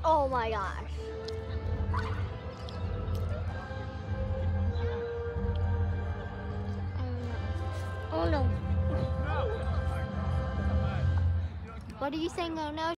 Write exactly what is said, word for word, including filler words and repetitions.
Oh my gosh. Oh no. What are you saying? Oh no.